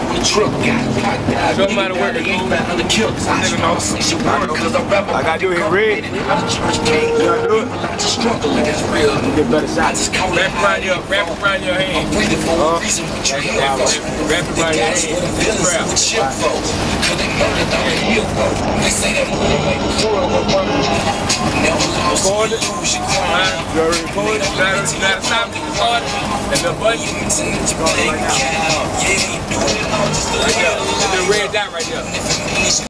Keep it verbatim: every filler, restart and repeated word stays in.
off on the trip. Show them how to work it. Ain't been under kill. I just know she work cause I rap. I gotta do it red. I'm the church king. I just struggle and it's real. Get better I just call Wrap around your, wrap around your hand. I'm breathing for a reason. What you here for? Wrap around your hand. Villains with shit for. Cause they know that I'm a hero. They say that money make the world go never lost. Record it. You already recorded. You gotta stop the record. And the button. Right there. The red dot right there.